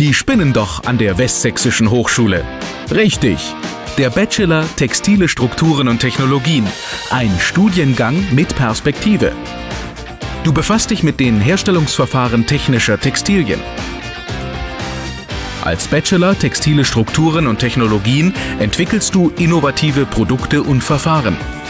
Die spinnen doch an der Westsächsischen Hochschule. Richtig! Der Bachelor Textile Strukturen und Technologien. Ein Studiengang mit Perspektive. Du befasst dich mit den Herstellungsverfahren technischer Textilien. Als Bachelor Textile Strukturen und Technologien entwickelst du innovative Produkte und Verfahren.